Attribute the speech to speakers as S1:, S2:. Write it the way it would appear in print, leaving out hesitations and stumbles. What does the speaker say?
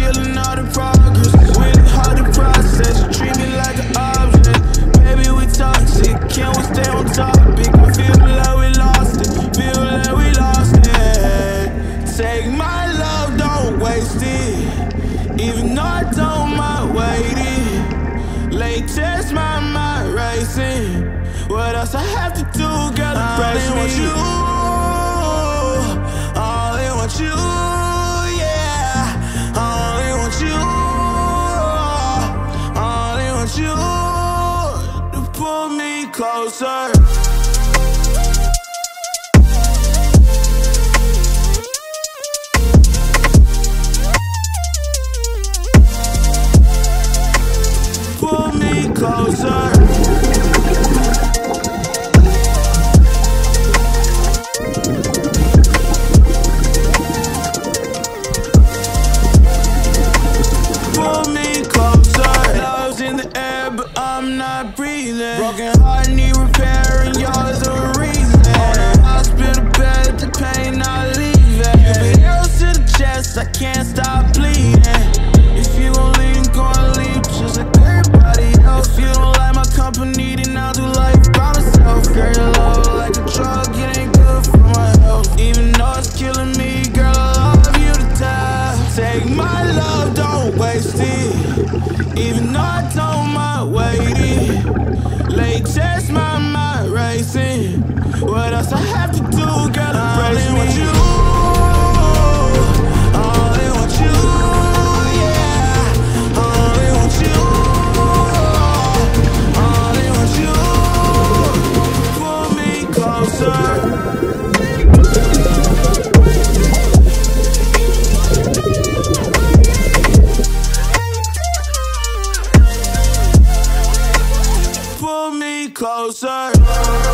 S1: feeling all the progress. Really hard to process. You treat me like an object. Baby, we toxic. Can we stay on topic? I feel like we lost it. Feel like we lost it. Take my love, don't waste it. Even though I don't mind waiting. Late test, my mind racing. What else I have to do, girl, to praise me? You, I only want you, yeah. I only want you, I only want you to pull me closer. Pull me closer. Broken heart need repair and yours a reason. On the hospital bed, the pain not leaving. You been arrows to the chest, I can't stop bleeding. If you gon' leave, gon' leave just like everybody else. If you don't like my company, then I'll do life by myself. Girl, your love like a drug, it ain't good for my health. Even though it's killing me, girl, I love you to death. Take my love, don't waste it. Even though I don't mind waiting. Late test, my mind racing. What else I have to do, girl, to praise me? You, I only want you, yeah. I only want you, I only want you. Pull me closer. Pull me closer.